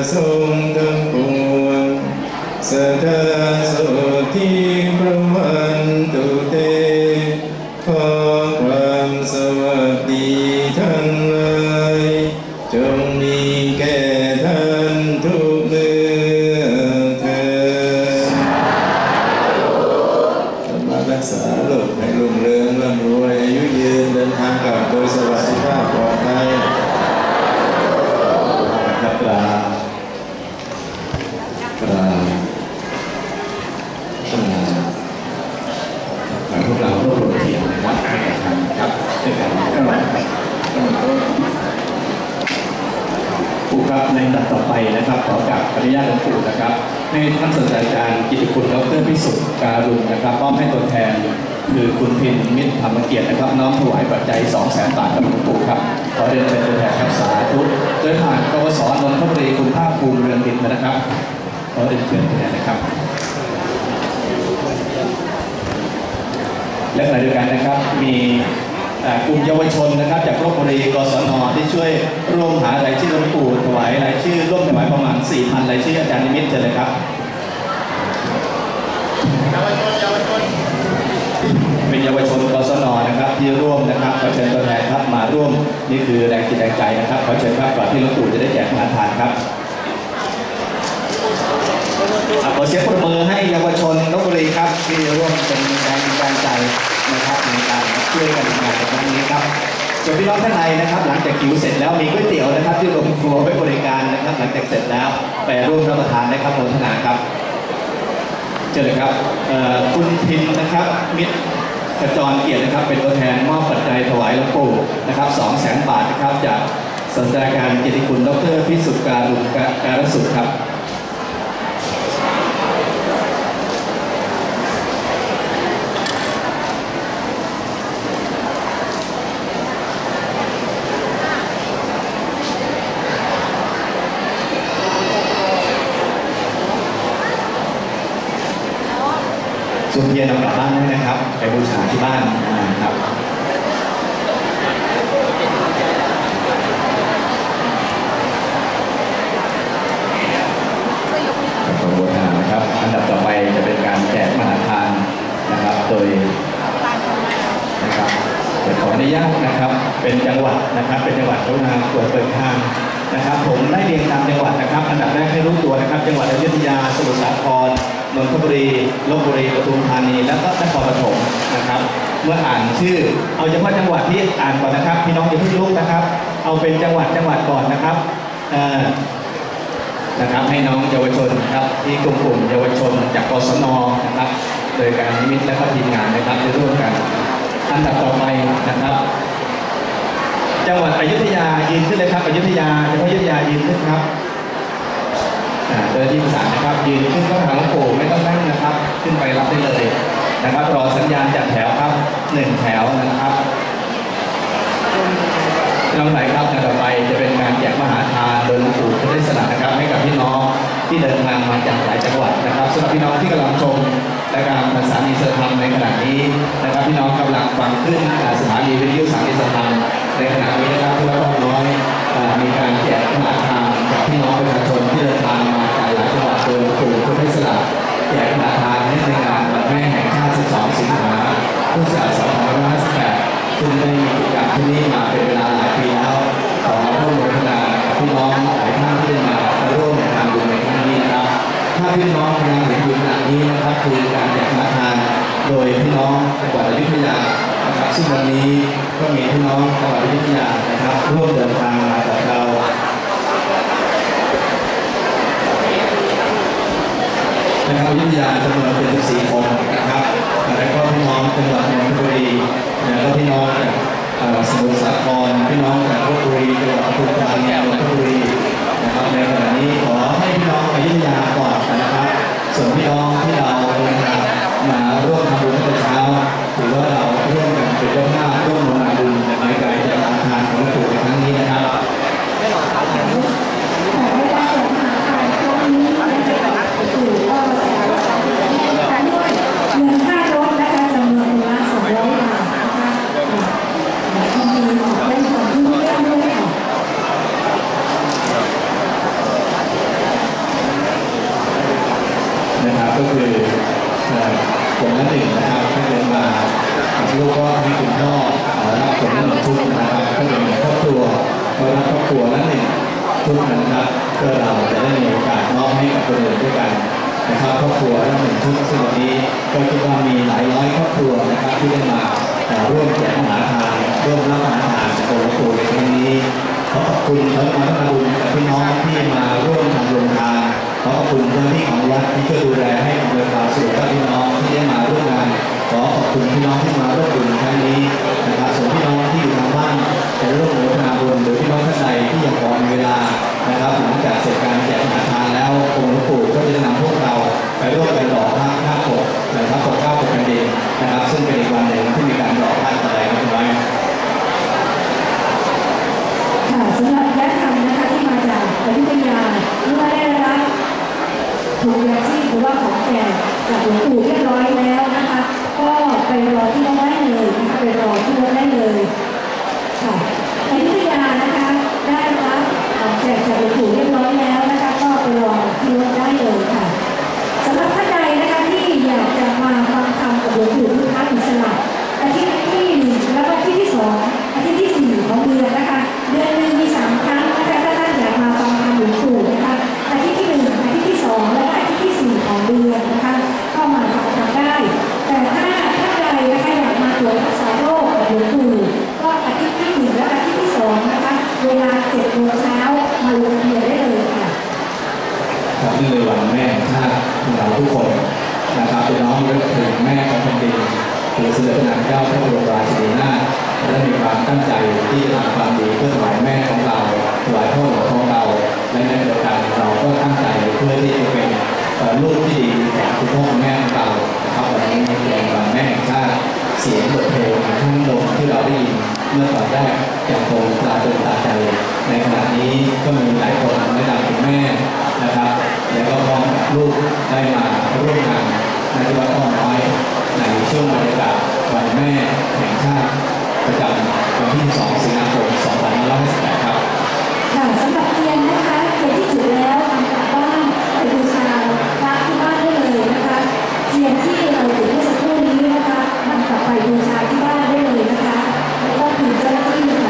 สงฆ์ทั้งปวงสัทธาโสทิพระวันตุเตขอความสวัสดีทั้งหลายจงมีแก่ท่านทุกเมื่อเถิดมารักษาโลกให้รุ่งเรืองร่ำรวยอายุยืนเดินทางกลับโดยสวัสดิภาพปลอดภัยครับพวกเรารวบรวมเสียงนะครับให้กับทางครับด้วยกันผู้ครับในลำดับต่อไปนะครับขอกราบอนุญาตหลวงปู่นะครับให้ท่านศาสตราจารย์กิตติคุณดร.พิสุทธิ์การุณนะครับมอบให้ตัวแทนคือคุณพินมิตรธรรมเกียรตินะครับน้อมถวายปัจจัย 200,000 บาทกับหลวงปู่ครับขอเรียนเชิญตัวแทนครับสาธุโดยผ่านกวส.นนทบุรีคุณภาคภูมิเรืองดินนะครับขอเรียนเชิญตัวแทนนะครับและขณะเดียวกันนะครับมีกลุ่มเยาวชนนะครับจากลพบุรีกศน.ที่ช่วยร่วมหารายชื่อหลวงปู่ถวายรายชื่อร่วมถวายประมาณ 4,000 รายชื่ออาจารย์นิมิตรเชิญเลยครับเป็นเยาวชนกศน.นะครับที่ร่วมนะครับขอเชิญตัวแทนครับมาร่วมนี่คือแรงจิตแรงใจนะครับขอเชิญครับก่อนที่หลวงปู่จะได้แจกอาหารทานครับขอเสียงปรบมือให้เยาวชนลพบุรีครับที่ร่วมเป็นแรงใจนะครับในการช่วยกันทำงานในครั้งนี้ครับส่วนพี่น้องท่านใดนะครับหลังจากหิวเสร็จแล้วมีก๋วยเตี๋ยวนะครับที่โรงครัวไว้บริการนะครับหลังจากเสร็จแล้วไปร่วมรับประทานได้ครับโมทนาครับเชิญเลยครับคุณพินนะครับมิตรขจรเกียรตินะครับเป็นตัวแทนมอบปัจจัยถวายหลวงปู่นะครับ 200,000 บาทนะครับจากศาสตราจารย์กิตติคุณดร.พิสุทธิ์การุณการสุขครับส่วนเทียนเอากลับบ้านได้นะครับไปบูชาที่บ้านนะครับขอบคุณนะครับอันดับต่อไปจะเป็นการแจกมหาทานนะครับโดยนะครับขออนุญาตนะครับเป็นจังหวัดนะครับเป็นจังหวัดกรุณาตรวจเปิดทางนะครับผมได้เรียงตามจังหวัดนะครับอันดับแรกให้รู้ตัวนะครับจังหวัดอยุธยาสมุทรสาครนนทบุรีลพบุรีปทุมธานีแล้วก็นครปฐมนะครับเมื่ออ่านชื่อเอาเฉพาะจังหวัดที่อ่านก่อนนะครับพี่น้องอย่าเพิ่งลุกนะครับเอาเป็นจังหวัดก่อนนะครับนะครับให้น้องเยาวชนครับที่กลุ่มเยาวชนจากกศน.นะครับโดยการนิมิตและก็ทีมงานนะครับจะร่วมกันอันดับต่อไปนะครับจังหวัดอยุธยายืนขึ้นเลยครับอยุธยาเฉพาะอยุธยายืนขึ้นครับโดยที่ประสานนะครับยืนขึ้นก็ทางหลวงปู่ไม่ต้องนั่งนะครับขึ้นไปรับได้เลยนะครับรอสัญญาณจัดแถวครับ1 แถวนะครับน้องไหนครับต่อไปจะเป็นการแจกมหาทานโดยหลวงปู่จะได้สละนะครับให้กับพี่น้องที่เดินทางมาจากหลายจังหวัดนะครับสำหรับพี่น้องที่กำลังชมรายการภาษาอีสานธรรมในขณะนี้นะครับพี่น้องกำลังฟังขึ้นสถานีวิทยุสารอีสานธรรมในขณะนี้นะครับเพื่อพ่อน้อยมีการแจกมหาทานกับพี่น้องประชาชนที่เดินทางมาจากหลายจังหวัดโดยหลวงปู่จะได้สละแจกมหาทานในงานวันแม่แห่งชาติ 12 สิงหาคม 2558ซึ่งได้มีกิจกรรมที่นี่มาเป็นเวลาหลายปีแล้วขอร่วมโมทนากับพี่น้องหลายท่านที่มาร่วมทำบุญในครั้งนี้นะครับถ้าพี่น้องกำลังเห็นอยู่ขณะนี้นะครับคือการแจกมหาทานโดยพี่น้องจังหวัดอยุธยานะครับซึ่งวันนี้ก็มีพี่น้องจังหวัดอยุธยานะครับร่วมเดินทางมากับเรานะครับอยุธยาจำนวน74 คนนะครับแล้วก็พี่น้องจังหวัดนนทบุรีแล้วก็พี่น้องจากสมุทรสาครพี่น้องจากลพบุรีจังหวัดปทุมธานีนนทบุรีนะครับในขณะนี้ขอให้พี่น้องอยุธยาก่อนนะครับส่วนพี่น้องที่เราเดินทางมาร่วมทำบุญตั้งแต่เช้าถือว่าเราร่วมกันเป็นเจ้าภาพร่วมลงบุญในการแจกทานของหลวงปู่ในครั้งนี้นะครับครัวละหนึ่งชุดนะครับเพื่อเราจะได้มีโอกาสมอบให้กับคนอื่นด้วยกันนะครับครอบครัวละหนึ่งชุดซึ่งวันนี้ก็คิดว่ามีหลายร้อยครอบครัวนะครับที่ได้มาร่วมแจกอาหารทานร่วมรับอาหารทานจากองค์ปู่ในครั้งนี้ขอขอบคุณทั้งมาทำบุญกับพี่น้องที่มาร่วมทำโรงทานขอขอบคุณเจ้าหน้าที่ของวัดที่ช่วยดูแลให้อำนวยความสะดวกกับพี่น้องที่ได้มาร่วมงานขอขอบคุณพี่น้องที่มาร่วมบุญครั้งนี้นะครับส่วนพี่น้องที่อยู่ทางบ้านจะร่วมอนุโมทนาบุญหรือพี่น้องท่านใดที่ยังพอมีเวลานะครับหลังจากเสร็จการแจกอาหารทานแล้วองค์หลวงปู่ก็จะนำพวกเราไปร่วมกันหล่อพระข้าปกและพระปกเก้าปกแผ่นดินนะครับซึ่งเป็นอีกวันหนึ่งที่มีการหล่อพระอะไรกันไว้ค่ะสำหรับญาติธรรมนะคะที่มาจากอยุธยาเมื่อได้รับถุงยาชีพหรือว่าของแจกจากหลวงปู่เรียบร้อยแล้วนะคะก็ไปรอที่วัดได้เลยนะคะไปรอที่วัดได้เลยค่ะอยุธยานะคะได้รับของแจกจากหลวงปู่เรียบร้อยแล้วนะคะก็ไปรอที่วัดได้เลยค่ะสำหรับท่านใดนะคะที่อยากจะมาฟังธรรมกับหลวงปู่พุทธอิสระอาทิตย์ที่1และอาทิตย์ที่2อาทิตย์ที่4ของเดือนนะคะเดือนหนึ่งมี3ครั้งนะคะถ้าท่านอยากมาฟังธรรมหลวงปู่นะคะอาทิตย์ที่1อาทิตย์ที่2และอาทิตย์ที่4ของเดือนนะคะก็มาฟังธรรมได้แต่ถ้าท่านใดนะคะอยากมาตรวจรักษาโรคกับหลวงปู่ก็อาทิตย์ที่1และอาทิตย์ที่2นะคะเวลา7 โมงเช้ามาลงทะเบียนได้เลยค่ะครับนี่เลยวันแม่ชาติเราทุกคนนะครับเป็นน้องเลือกถึงแม่ของแผ่นดินคือเสด็จพระนางเจ้าพระบรมราชินีนาถและมีความตั้งใจที่จะทำความดีเพื่อถวายแม่ของเราถวายพ่อหลวงของเราและในเดียวกันเราก็ตั้งใจเพื่อที่จะเป็นลูกที่ดีของคุณพ่อคุณแม่ของเรานะครับวันนี้เป็นวันแม่แห่งชาติเสียงบทเพลงทั้งลมที่เราได้ยินเมื่อตอนแรกยังคงตราตรึงตาใจในขณะนี้ก็มีหลายคนไม่นำคุณแม่นะครับแล้วก็พร้อมลูกได้มาร่วมงานในที่วัดอ้อน้อยในช่วงบรรยากาศวันแม่แห่งชาติประจำวันที่2 สิงหาคม 2558 ครับค่ะสำหรับเทียนนะคะเทียนที่จุดแล้วนำกลับบ้านไปบูชาพระที่บ้านได้เลยนะคะเทียนที่เราจุดเมื่อสักครู่นี้นะคะนำกลับไปบูชาที่บ้านได้เลยนะคะแล้วก็คืนเจ้าหน้าที่ค่ะ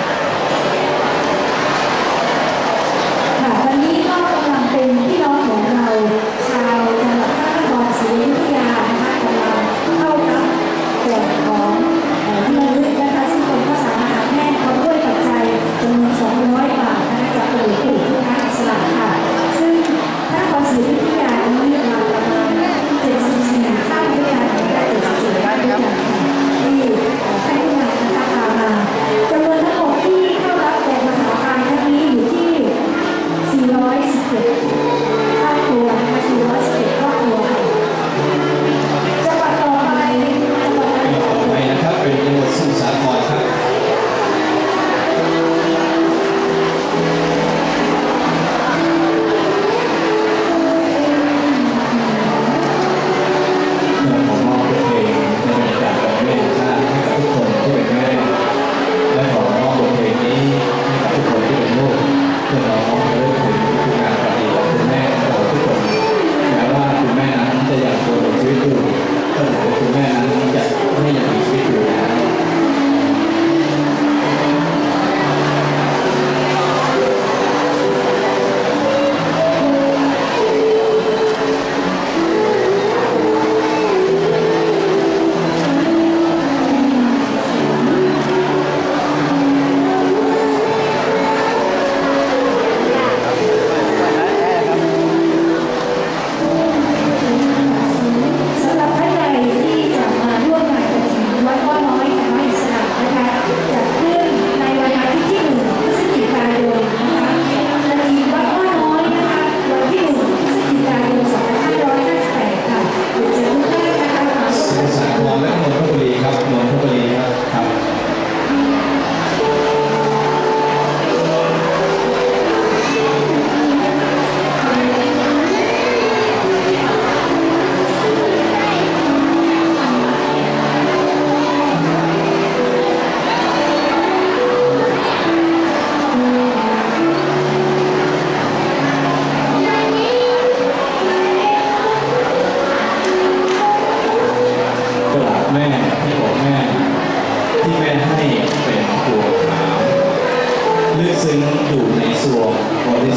ตอนนี้ก็กำลังเป็นพี่น้องของเราชาวจังหวัดพระนครศรีอยุธยานะคะกำลังเข้ารับแจกของที่ระลึกนะคะซึ่งเป็นข้าวสารอาหารแห้งพร้อมด้วยปัจจัยจำนวน200 บาทนะคะจากหลวงปู่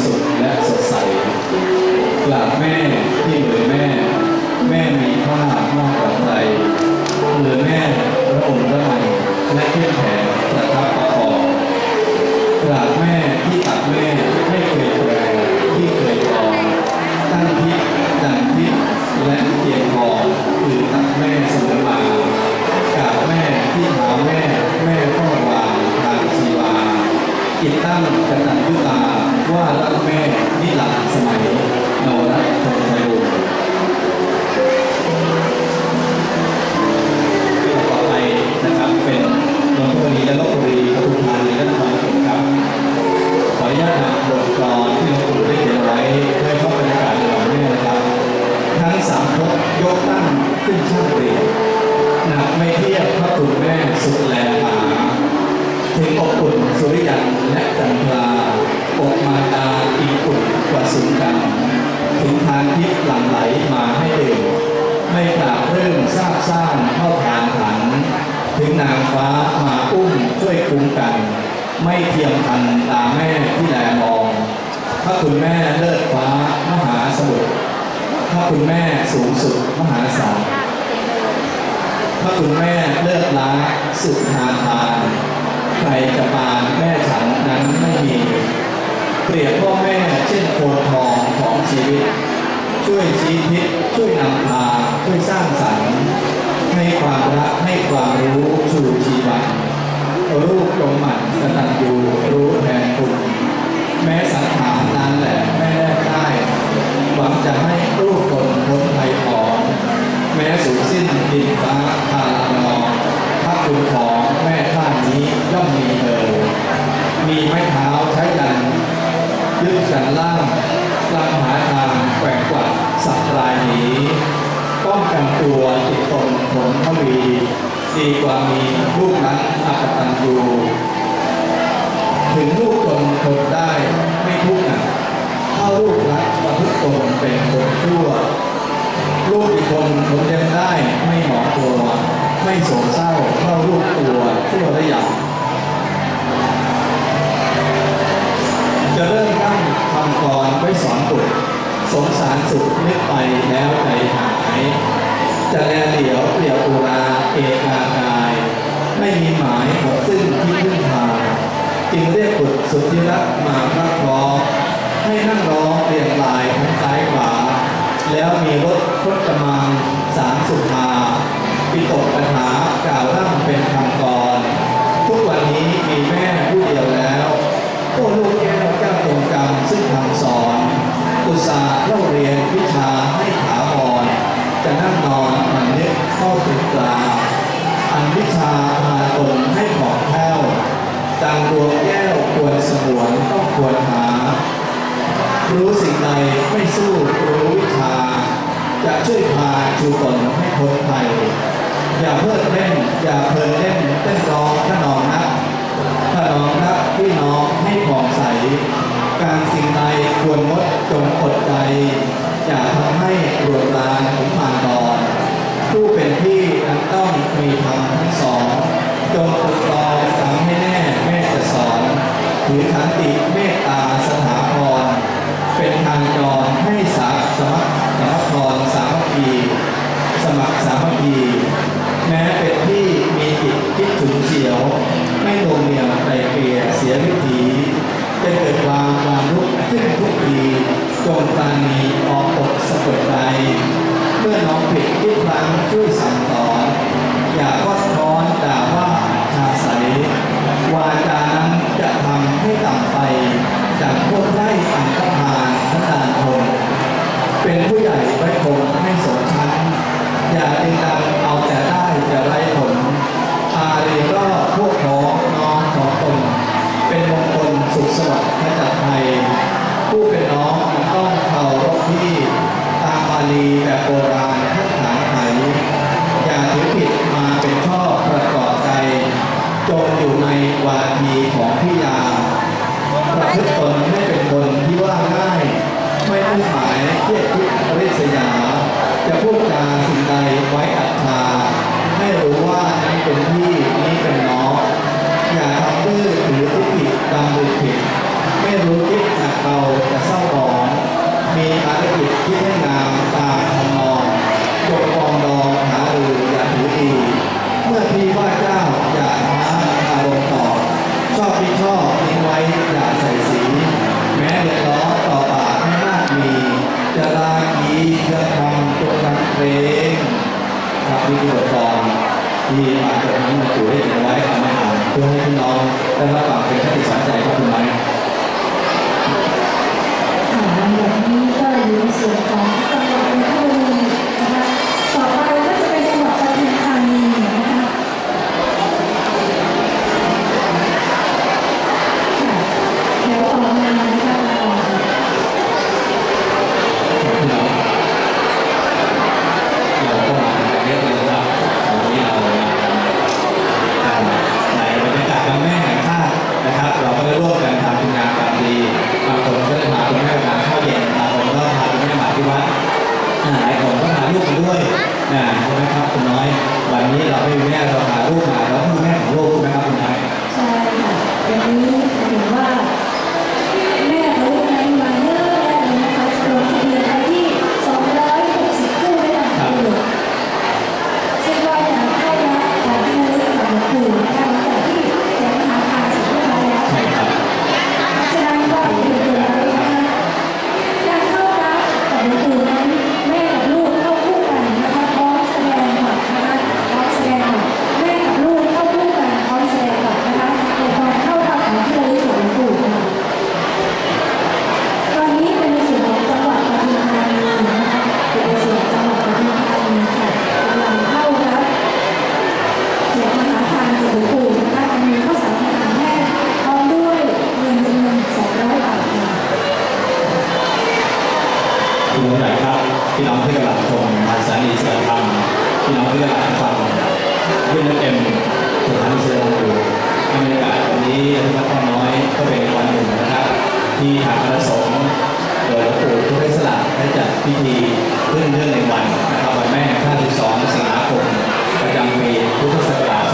สุขและสดใสกราบแม่ที่เหมือนแม่แม่มีค่ามากกว่าใครเหมือนแม่พระองค์ละไมและเข้มแข็งประคับประคองกราบแม่ที่ตักแม่ให้เคยแปรที่เคยกรองตั้งทิศดังทิศและเทียนทองคือตักแม่เสมอมากราบแม่ที่หาแม่แม่เฝ้าวางทางชีวาจิตตั้งกตัญญูตาว่ารักแม่นิรันดร์สมัยนวรัตน์ธงชัยบุตรต่อไปนะครับเป็นนนทบุรีและลพบุรีปทุมธานีและนครปฐมครับขออนุญาตนำบทกลอนที่หลวงปู่ได้เขียนไว้เพื่อเข้าบรรยากาศของแม่นะครับทั้งสามภพยกตั้งขึ้นช่างเปรียบหนักไม่เทียบพระคุณแม่สุดแลหาถึงอบอุ่นสุริยันและจันทราอกมาตาอีกอุ่นกว่าสุนกันถึงทานทิพย์หลั่งไหลมาให้ดื่มไม่กล่าวเรื่องทราบซ่านเข้าทางถังถึงนางฟ้ามาอุ้มช่วยคุ้มกันไม่เทียมทันตาแม่ที่แลมองพระคุณแม่เลิศฟ้ามหาสมุทรพระคุณแม่สูงสุดมหาศาลพระคุณแม่เลิศล้าสุดทานทานใครจะปานแม่ฉันนั้นไม่มีเปรียบพ่อแม่เช่นโคนทองของชีวิตช่วยชี้ทิศช่วยนำพาช่วยสร้างสรรค์ให้ความรักให้ความรู้ชูชีวันรูปจงหมั่นกตัญญูรู้แทนคุณแม้สังขารนั้นแหละแม่แลกได้หวังจะให้รูปตนพ้นภัยของแม้สูญสิ้นดินฟ้าพาลานองพระคุณของแม่ท่านนี้ย่อมมีเธอมีไม้เท้าใช้ยันยึดสันล่างกลางหาทางแกว่งกวัดสับปลายหนีป้องกันตัวติดตนผลทวีดีกว่ามีลูกนั้นอักตันยูถึงลูกตนทนได้ไม่ทุกข์หนักถ้าลูกรักประพฤติตนเป็นคนชั่วลูกอีกคนทนยังได้ไม่หมองตัวไม่โศกเศร้าเท่าลูกตัวชั่วและหยาบจะเริ่มตั้งคำกรไว้สอนบุตรสงสารสุขนึกไปแล้วใจหายจะแลเหลียวเปลี่ยวอุราเอกากายไม่มีหมายหมดซึ่งที่พึ่งพาจึงเรียกบุตรสุดที่รักมาพระครองให้นั่งร้องเรียงรายทั้งซ้ายขวาแล้วมีรถพจมานสามสุภาปิตกปัญหากล่าวร่ำเป็นคำกรทุกวันนี้มีแม่ผู้เดียวแล้วโอ้ลูกแก้วเจ้าตรงกรรมซึ่งคำสอนอุตสาห์เล่าเรียนวิชาให้ถาวรจะนั่งนอนมันนึกเข้าถึงปลาอันวิชาพาตนให้ของแผ้วดังดวงแก้วควรสงวนต้องควรหารู้สิ่งใดไม่สู้รู้วิชาจะช่วยพาชูตนให้พ้นภัยอย่าเพิดเล่นอย่าเพลินเล่นเต้นร้องขนองนักขนองนักพี่น้องให้ผ่องใสการสิ่งใดควร งดจงอดใจอย่าทำให้รวนรานถึงผ่านดอนผู้เป็นพี่นั้นต้องมีธรรมทั้งสองจงฝึกรอจำให้แน่แม่จะสอนถือขันติเมตตาสถาพรเป็นทางจรให้สามัครสามัคคีสมัครสามัคคีแม้เป็นที่มีจิตคิดถึงเฉียวไม่ลงเหนี่ยวไกลเกลี่ยเสียวิถีจะเกิดความลุกขึ้นทุกทีจงปราณีออกอกสะกดใจเมื่อน้องผิดที่พลังช่วยสั่งสอนอย่าทอดท้อนด่าว่าชาใสวาจานั้นจะทำให้ต่ำไปจากคิดให้งามตามทำนองจงปองดองหารืออย่าถือดีเมื่อพี่ว่าเจ้าอย่าท้าอารมณ์ต่อชอบที่ชอบทิ้งไว้อย่าใส่สีแม้เดือดร้อนต่อปากไม่มากมีจะลากีจะทำตัวกันเพลงครับนี่คือบทกลอนที่มาจากนั้นมาปู่ได้เขียนไว้เอามาอ่านเพื่อให้พี่น้องได้รับฟังเป็นคติสอนใจครับคุณไม้แบบนี้ก็อยู่ในส่วนของจังหวัดนนทบุรีนะคะต่อไปก็จะเป็นจังหวัดปทุมธานีนะคะแถวต่อมานะคะพี่น้องเราก็มาเรียกเลยครับวันนี้เราในบรรยากาศวันแม่แห่งชาตินะครับเราก็ได้ร่วมกันทำงานความดีบางคนก็ได้พาคุณแม่ไปทานข้าวเย็นบางคนก็พาคุณแม่มาที่วัดหลายคนก็พาลูกมาด้วยใช่ไหมครับคุณน้อยวันนี้เราไม่มีแม่เราพาลูกมาเราคือแม่ของลูกนะครับคุณน้อยใช่ค่ะวันนี้เห็นว่าแม่ของลูกนั้นมาเยอะแยะเลยนะคะลงทะเบียนไปที่260คู่ด้วยกันเลยซึ่งว่าจะเข้ารับของที่ระลึกกับหลวงปู่นะคะหลังจากที่แจกมหาทานเสร็จเรียบร้อยแล้วใช่ครับฉะนั้นก็เตรียมตัวไว้นะคะการเข้ารับกับหลวงปู่นั้นแม่กับลูกเข้าคู่กันนะคะพร้อมแสดงบัตรนะคะพร้อมแสดงบัตรแม่กับลูกเข้าคู่กันพร้อมแสดงบัตรนะคะในตอนเข้ารับของที่ระลึกของหลวงปู่ค่ะตอนนี้เป็นในส่วนของจังหวัดปทุมธานีนะคะเป็นในส่วนจังหวัดปทุมธานีค่ะกำลังเข้ารับแจกมหาทานจากหลวงปู่นะคะมีข้าวสารอาหารแห้งพร้อมด้วยเงินจำนวน200 บาทค่ะคุณผู้ชมครับพี่น้องที่กำลังชมสถานีเสือธรรมพี่น้องที่กำลังฟังขึ้นเต็มสถานีเสือธรรมอยู่บรรยากาศวันนี้ที่วัดพ่อน้อยก็เป็นวันหนึ่งนะครับที่ทางคณะสงฆ์โดยหลวงปู่พุทธสละได้จัดพิธีขึ้นเรื่องในวันนะครับวันแม่แห่งชาติ12 สิงหาคมประจำปีพุทธศักราช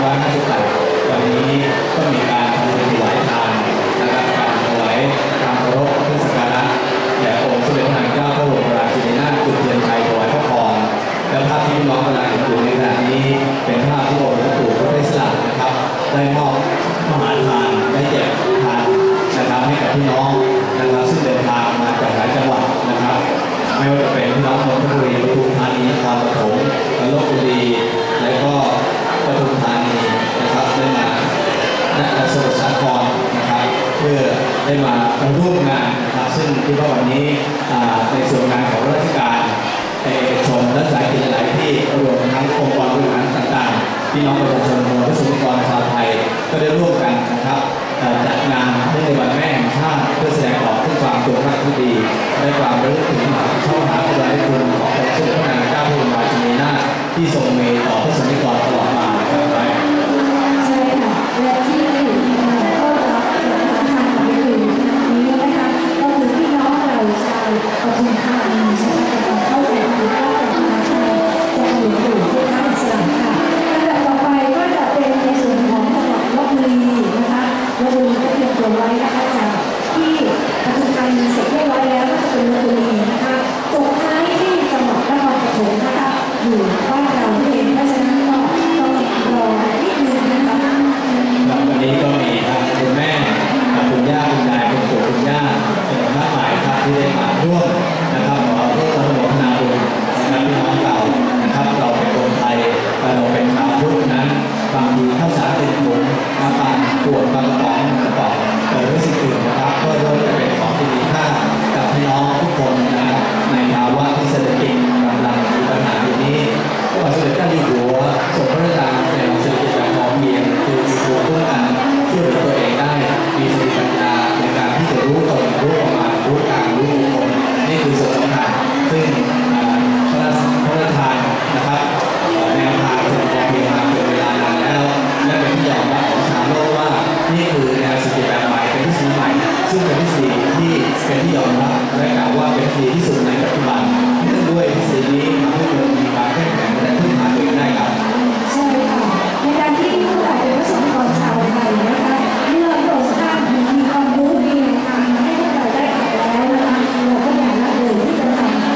2558วันนี้ก็มีการทำบุญถวายทานนะครับการถวายการเคารพเพื่อสักการะแด่องค์สมเด็จพระนางเจ้าพระบรมราชินีนาถจุดเทียนชัยถวายพระพรและภาพที่พี่น้องกำลังเห็นอยู่ในขณะนี้เป็นภาพที่องค์หลวงปู่พุทธสละนะครับได้มอบมหาทานได้แจกทานนะครับให้กับพี่น้องนะครับซึ่งเดินทางมาจากหลายจังหวัดนะครับไม่ว่าจะเป็นพี่น้องนนทบุรีปทุมธานีนครปฐมลพบุรีและก็ปทุมธานีนะครับได้มาณสมุทรสาครนะครับเพื่อได้มาร่วมงานนะครับซึ่งที่ว่าวันนี้ในส่วนงานของราชการเอกชนและสายกิจหลายที่รวมทั้งองค์กรบริหารต่างๆพี่น้องประชาชนรวมทั้งสุขกรชาวไทยก็ได้ร่วมกันนะครับจัดงานในวันแม่แห่งชาติเพื่อแสดงออกถึงความจงรักภักดีและความระลึกถึงช่องหาพระบรมคุณของพระสมเด็จพระนางเจ้าพระบรมราชินีนาถที่ทรงมีต่อพระสงฆ์นิกรตลอดมาครับใช่ค่ะและที่มาเข้ารับมหาทานของหลวงปู่นี้นะคะก็คือพี่น้องเราชาวปทุมธานีนะคะเข้าใจคือเข้าใจมหาทานจากหลวงปู่พุทธอิสระค่ะอันดับต่อไปก็จะเป็นในส่วนของจังหวัดลพบุรีนะคะลพบุรีก็เตรียมตัวไว้นะคะจากที่ปทุมธานีเสร็จเรียบร้อยแล้วก็จะเป็นลพบุรีนะคะจบท้ายที่จังหวัดนครปฐมนะคะอยู่บ้านเราเองเพราะฉะนั้นก็ต้องรอนิดนึงนะคะวันนี้ก็มีทางคุณแม่คุณย่าคุณยายคุณปู่คุณย่าเป็นมากมายครับที่ได้มาร่วมนะครับขอร่วมอนุโมทนาบุญนะครับพี่น้องเรานะครับเราเป็นคนไทยเราเป็นชาวพุทธนั้นบางทีข้าวสารเป็นถุงมาบางขวดบางกระป๋องกระป๋องหรือสิ่งอื่นนะครับก็ล้วนจะเป็นของที่มีค่ากับพี่น้องทุกคนนะครับในภาวะที่เศรษฐกิจกำลังมีปัญหาอยู่นี้ก็สมเด็จพระเจ้าอยู่หัวทรงพระราชทานแนวเศรษฐกิจแบบพอเพียงคือมีภูมิคุ้มกันช่วยเหลือตัวเองได้มีสติปัญญาในการที่จะรู้ตนรู้ประมาณรู้กลางรู้มุมนี่คือส่วนสำคัญซึ่งพระราชทานนะครับแนวทางเศรษฐกิจพอเพียงมาเป็นเวลานานแล้วและเป็นที่ยอมรับของชาวโลกว่านี่คือแนวเศรษฐกิจแบบใหม่เป็นทฤษฎีใหม่ซึ่งเป็นทฤษฎีที่เป็นที่ยอมรับและกล่าวว่าเป็นทฤษฎีที่สุดในปัจจุบันเนื่องด้วยทฤษฎีนี้ทำให้คนมีความเข้มแข็งและพึ่งพาตัวเองได้ครับใช่ค่ะในการที่ผู้ใหญ่เป็นประสบการณ์ชาวไทยนะคะเมื่อโปรดท่านมีความรู้มีแนวทางให้พวกเราได้อ่านแล้วนะคะเราก็อยากละเลยที่จะทำ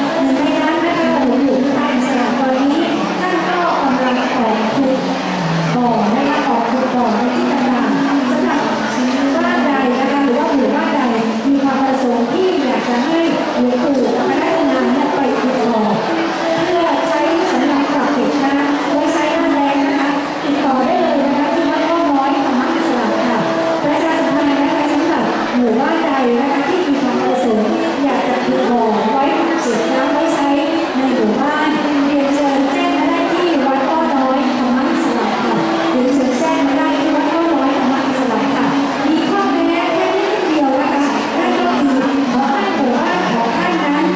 หลวงปู่คณะทำงานเนี่ยไปติดต่อเพื่อใช้สำหรับปรับเด็กนะคะไว้ใช้หน้าแดงนะคะติดต่อได้เลยนะคะที่วัดอ้อน้อยธรรมอิสระค่ะประชาสัมพันธ์นะคะสำหรับหมู่บ้านใดนะคะที่มีความประสงค์อยากจะติดต่อไว้เก็บน้ำไว้ใช้ในหมู่บ้านเรียนเชิญแจ้งมาได้ที่วัดอ้อน้อยธรรมอิสระค่ะเรียนเชิญแจ้งมาได้ที่วัดอ้อน้อยธรรมอิสระค่ะมีข้อแม้แค่นิดเดียวนะคะนั่นก็คือขอให้หมู่บ้านของท่านนั้น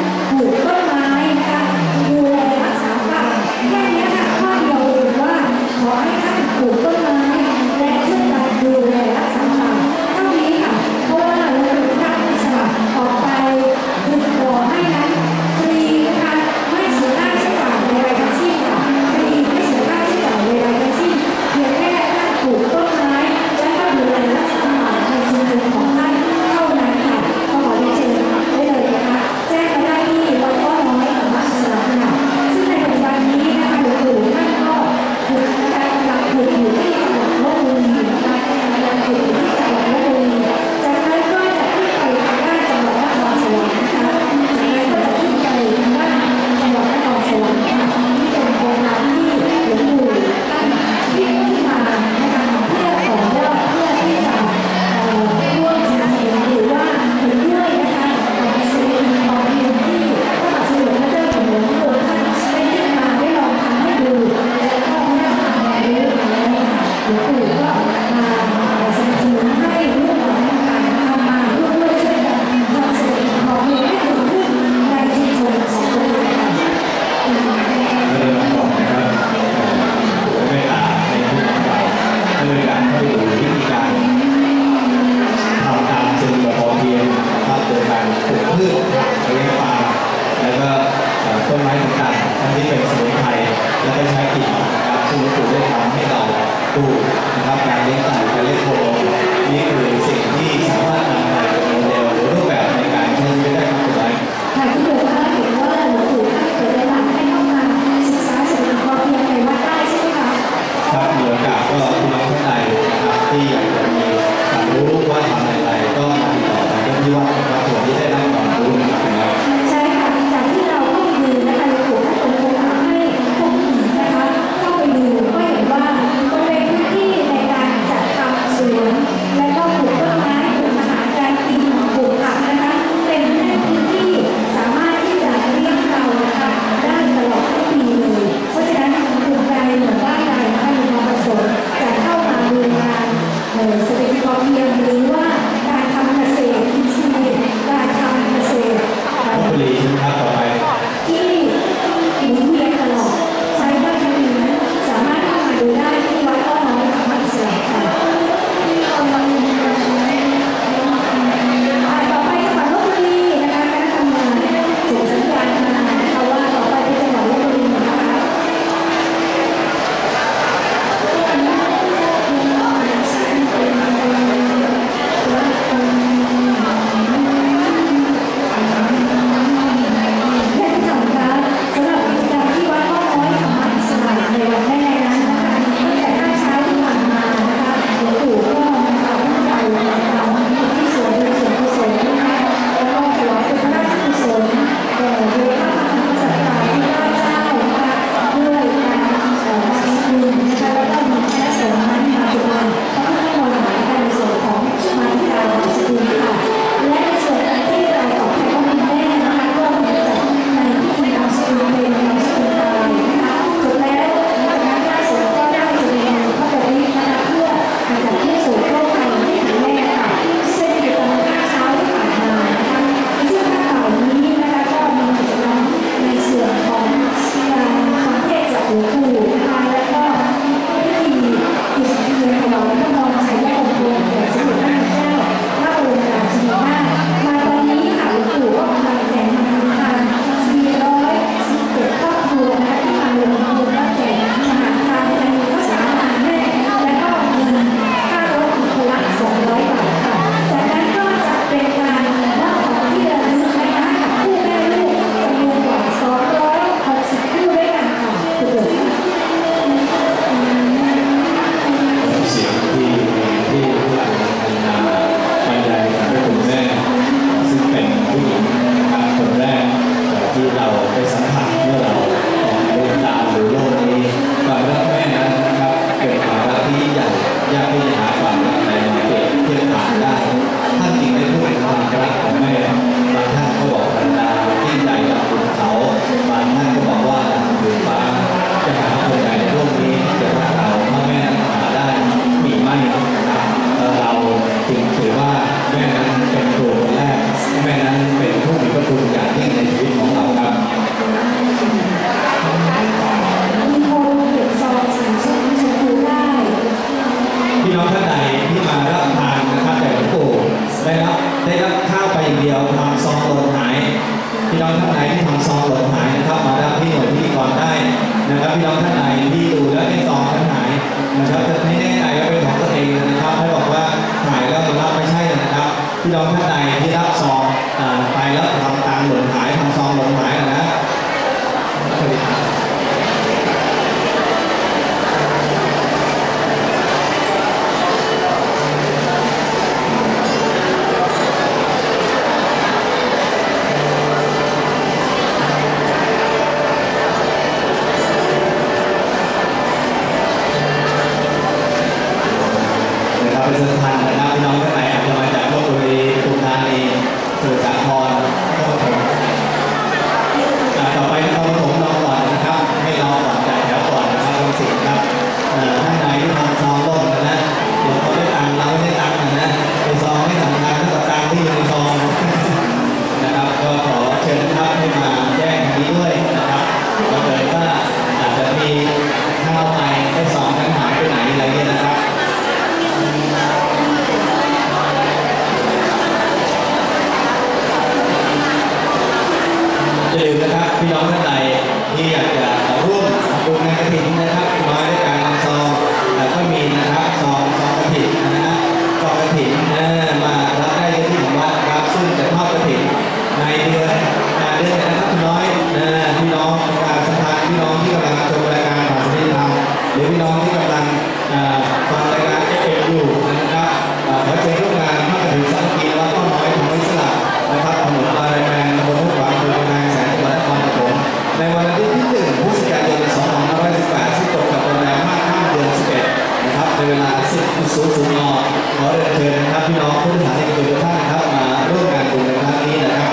พี่น้องท่านใดที่อยากจะร่วมทำบุญในกฐินนะครับมาด้วยการนำซองก็มีนะครับซองกฐินนะฮะซองกฐินมารับได้ที่ของวัดนะครับซึ่งจะทอดกฐินในเดือนนะครับพี่น้อยพี่น้องการสัมพันธ์พี่น้องที่กำลังชมรายการผ่านสถิติธรรมหรือพี่น้องที่กำลังฟังรายการอยู่นะครับขอเชิญร่วมงานทอดกฐินสามัคคีวัดต้นน้อยของอิสระนะครับถนนบางแมนตำบลห้วยขวางอำเภอบางแมนแสนจังหวัดนครปฐมในวันอาทิตย์ที่1 พฤศจิกายน 2518ซึ่งตรงกับวันแรม5 ค่ำเดือน 11นะครับในเวลา 10:00 น.ขอเรียนเชิญนะครับพี่น้องผู้บริหารในกลุ่มทุกท่านนะครับมาร่วมงานบุญในครั้งนี้นะครับ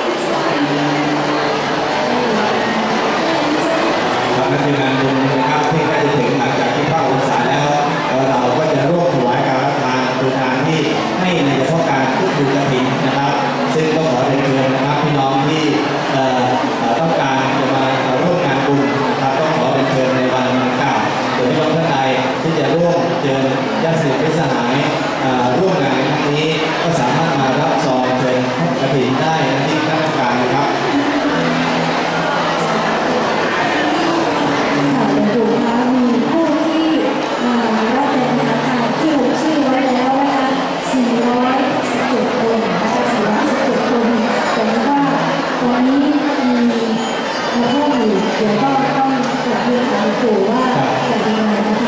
นั่นคืองานบุญนะครับที่ใกล้จะถึงหลังจากที่เข้าพรรษาแล้วเราก็จะร่วมถวายการรับทานโดยการที่ให้ในเฉพาะการพูดคุยกฐินนะครับซึ่งก็ขอเรียนเชิญนะครับพี่น้องที่ต้องการจะมาร่วมงานบุญนะครับก็ขอเรียนเชิญในวันดังกล่าวส่วนพี่น้องท่านใดที่จะร่วมเชิญญาติสนิทมิตรสหายร่วมงานในครั้งนี้ก็สามารถมารับซองเชิญกฐินได้ที่คณะกรรมการนะครับดูคะมีผู้ที่รับแจ้งนะคะที่ลงชื่อไว้แล้วนะคะ417 คนนะคะ417 คนแต่ว่าตอนนี้มีมาเพิ่มอีกเดี๋ยวก็ต้องกลับเรียนถามครูว่าจะยังไงนะคะ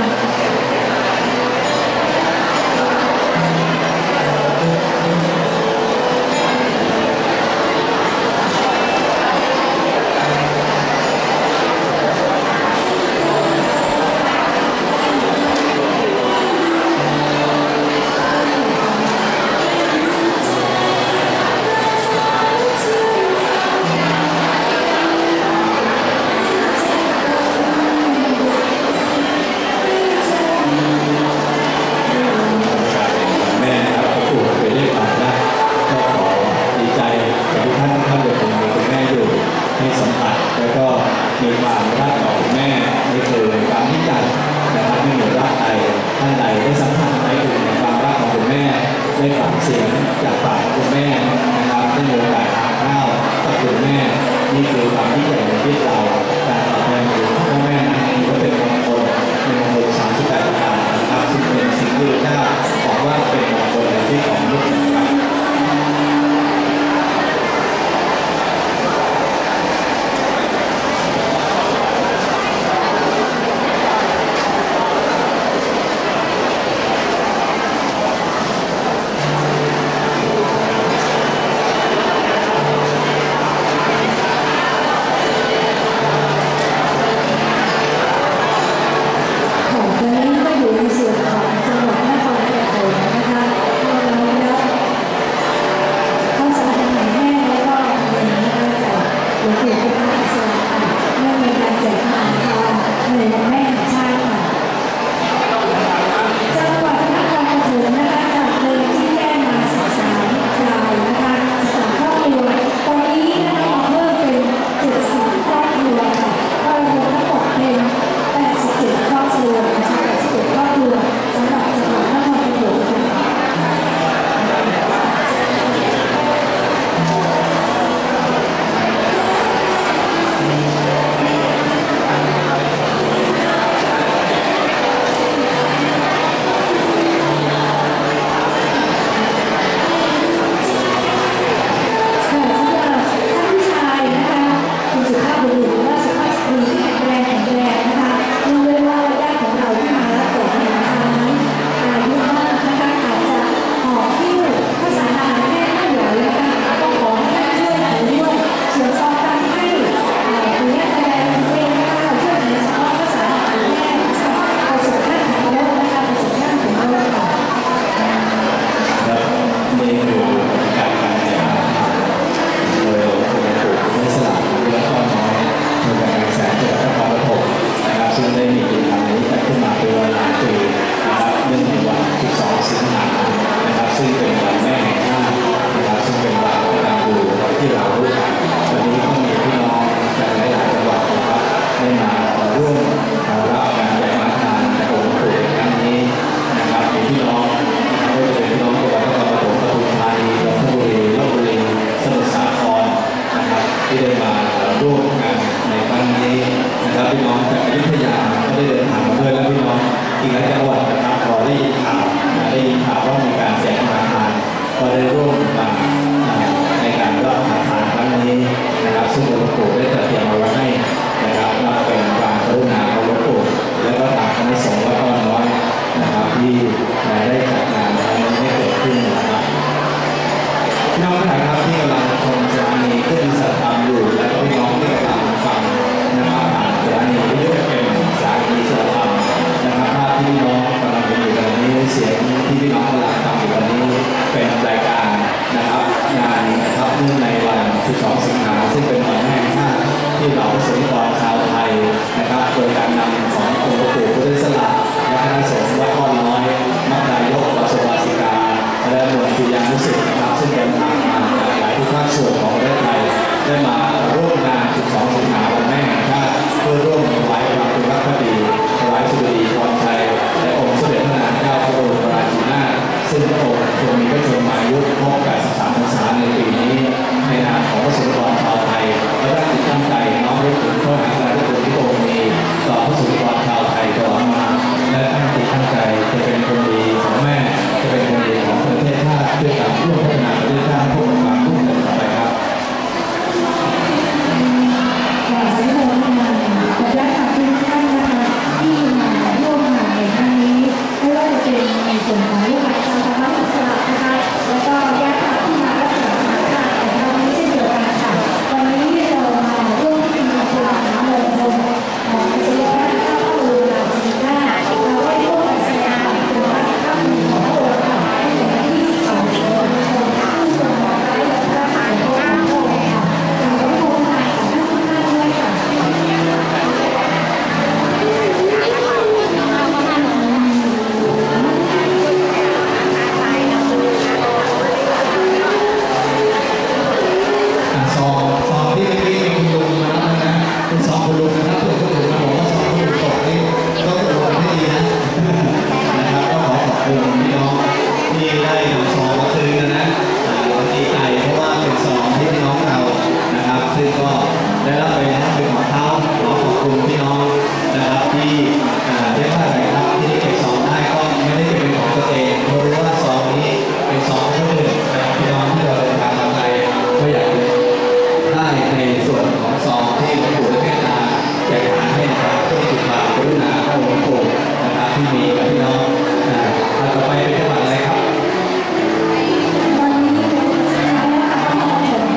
ที่ได้มาร่ร่วมงานในครั้งนี้นะครับพี่น้องจากอยุธยาก็ได้เดินทางมาด้วยและพี่น้องอีกหลายจังหวัดนะครับพอได้ยินข่าวว่ามีการแจกอาหารก็ได้ร่วมมาในการรับอาหารครั้งนี้นะครับซึ่งหลวงปู่ได้จัดเตรียมเอาไว้ให้นะครับมาเป็นการกรุณาของหลวงปู่และก็ตามคำสอนวัดอ้อน้อยนะครับที่ได้จัดงานในวันนี้ให้เกิดขึ้นนะครับพี่น้องทั้งหลายครับที่กำลังชมสถานีขึ้นสถานอยู่และก็พี่น้องที่กำลังฟังนะครับผ่านสถานีวิทยุเป็นสถานีสถานนะครับภาพที่พี่น้องกำลังอยู่ตอนนี้เสียงที่พี่น้องกำลังฟังอยู่ตอนนี้เป็นรายการนะครับงานนะครับเนื่องในวัน 12 สิงหาคมซึ่งเป็นวันแห่งชาติที่เราประสบนิกรชาวไทยนะครับโดยการนำขององค์ปู่พุทธสละและคณะสงฆ์วัดอ้อน้อยมัคคายกวัดสวาสิกาและหน่วยศิษยานุศิษย์นะครับซึ่งเดินทางมาจากหลายทุกภาคส่วนของประเทศไทยได้มาร่วมงาน 12 สิงหาคมวันแม่แห่งชาติเพื่อร่วมถวายความจงรักภักดีถวายสุริพรชัยและองค์สมเด็จพระนางเจ้าพระบรมราชินีนาถซึ่งพระองค์ทรงมีพระชนมายุคครบ83 พรรษาในปีนี้ในนามของพระสงฆ์นิกรชาวไทยและตั้งจิตตั้งใจน้อมรำลึกถึงพระมหากรุณาธิคุณที่พระองค์มีต่อพระสงฆ์นิกรชาวไทยตลอดมาและตั้งจิตตั้งใจจะเป็นคนดีของแม่จะเป็นคนดีของประเทศชาติเพื่อการร่วมพัฒนาประเทศชาติร่วมความร่วมกันต่อไปครับค่ะสำหรับงานขออนุญาตขอบคุณท่านนะคะที่มาร่วมงานในครั้งนี้ไม่ว่าจะเป็นในส่วนของลูกหลานชาวธรรมศาสตร์นะคะแล้วก็ญาติที่มารับประทานอาหารในครั้งนี้เช่นเดียวกันค่ะวันนี้เรามาร่วมพิธีถวายน้ำมนต์ของสมเด็จพระนางเจ้าพระบรมราชินีนาถเราได้ร่วมกันแสดงความเป็นพระข้ามของพระองค์ค่ะในวันที่12 สิงหาคมซึ่งตรงกับคล้ายกับพระมหากรุณาธิคุณค่ะขอบคุณค่ะทุกท่านด้วยค่ะซองที่เมื่อกี้มีคุณลุงมาแล้วนะเป็นซองคุณลุงนะครับเพื่อนคุณลุงมาบอกว่าซองคุณลุงตกนี่ต้องตรวจให้ดีนะครับก็ขอขอบคุณพี่น้องที่ได้นำซองมาคืนนะเราดีใจเพราะว่าเป็นซองที่พี่น้องเรานะครับซึ่งก็ได้รับไปนะเป็นของเขาขอขอบคุณพี่น้องนะครับที่เรียกว่าอะไรครับที่เก็บซองได้ก็ไม่ได้จะเป็นของตัวเองเพราะรู้ว่าซองนี้เป็นซองคนอื่นนะครับพี่น้องที่เราเดินทางมาไกลก็อยากได้ในส่วนของซองที่หลวงปู่ได้เมตตาแจกจ่ายให้นะครับเพื่อจุดบาตรกรุณาพระหลวงปู่นะครับที่มีกับพี่น้องต่อไปเป็นจังหวัดอะไรครับวันนี้เป็นวันสุดท้ายนะคะนครปฐม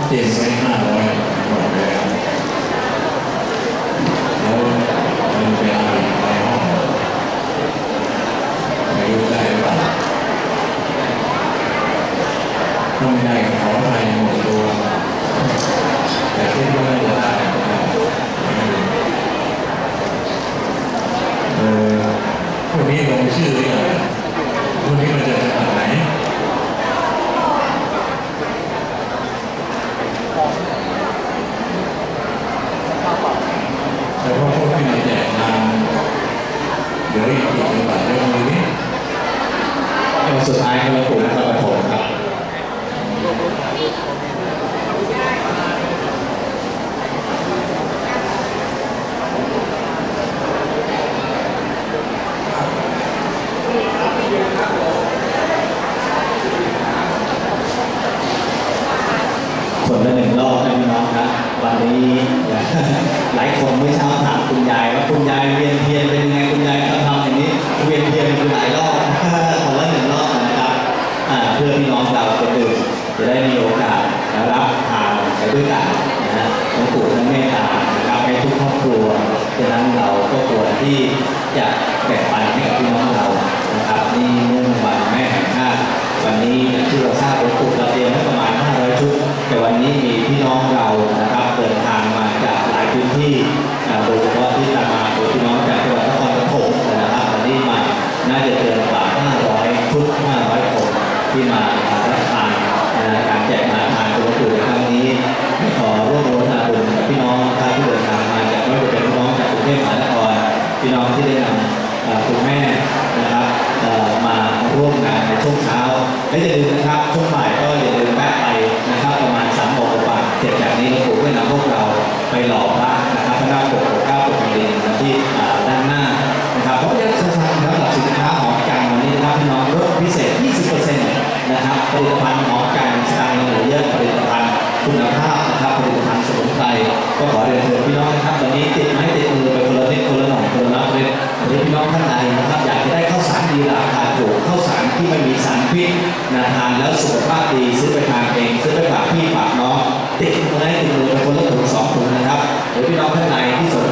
เตรียมไว้500บอกแล้วแล้วมันไปเอาในห้องไม่รู้ได้หรือเปล่าถ้าไม่ได้ขอไปหมดตัวแต่คิดว่าน่าจะได้พวกนี้ลงชื่อหรือยังพวกนี้มันจะจังหวัดไหนแต่ว่าพวกที่มาแจกงานเดี๋ยวอีกจังหวัดเรื่องนี้สุดท้ายก็หลวงปู่นครปฐมครับคนละ1 รอบนะพี่น้องครับวันนี้หลายคนเมื่อเช้าถามคุณยายว่าคุณยายเวียนเทียนเป็นยังไงคุณยายทำอย่างนี้เวียนเทียนเป็นหลายรอบคนละ1 รอบนะครับเพื่อพี่น้องเราคนอื่นจะได้มีโอกาสรับทานไปด้วยกันนะหลวงปู่ท่านเมตตานะครับให้ทุกครอบครัวฉะนั้นเราก็ควรที่จะแบ่งปันให้กับพี่น้องเรานะครับนี่เนื่องวันแม่แห่งชาติวันนี้ที่เราทราบหลวงปู่เราเตรียมไว้ประมาณ500 ชุดแต่วันนี้มีพี่น้องเรานะครับเดินทางมาจากหลายพื้นที่โดยเฉพาะที่ตามมาโดยพี่น้องจากจังหวัดนครปฐมนะครับวันนี้มาน่าจะเกินกว่า500 ชุด500 คนที่มารับทานการแจกอาหารหลวงปู่ในครั้งนี้ขอร่วมอนุโมทนาบุญกับพี่น้องที่เดินทางมาจากไม่ว่าจะเป็นพี่น้องจากกรุงเทพมหานครพี่น้องที่ได้นำคุณแม่นะครับมาร่วมงานในช่วงเช้าและอย่าลืมนะครับช่วงบ่ายก็อย่าลืมแวะไปนะครับประมาณ3 โมงกว่าเสร็จจากนี้หลวงปู่ก็นำพวกเราไปหล่อพระนะครับพระนาคปก9 ปกดินที่ด้านหน้านะครับเพราะยังสำคัญครับหลักสินค้าหอมจันทร์วันนี้นะครับพี่น้องลดพิเศษ 20% นะครับผลิตภัณฑ์หอมจันทร์สไตล์เหลือเยอะผลิตภัณฑ์คุณภาพนะครับผลิตภัณฑ์สมุนไพรก็ขอเรียนเชิญพี่น้องนะครับวันนี้ติดไม้ติดมือไปคนละนิดคนละหน่อยคนละนิดหรือพี่น้องท่านใดนะครับอยากจะได้ข้าวสารดีราคาถูกข้าวสารที่ไม่มีสารพิษทานแล้วสุขภาพดีซื้อไปทานเองซื้อไปฝากพี่ฝากน้องติดไม้ติดมือไปคนละถุง2 ถุงนะครับหรือพี่น้องท่านใดที่สน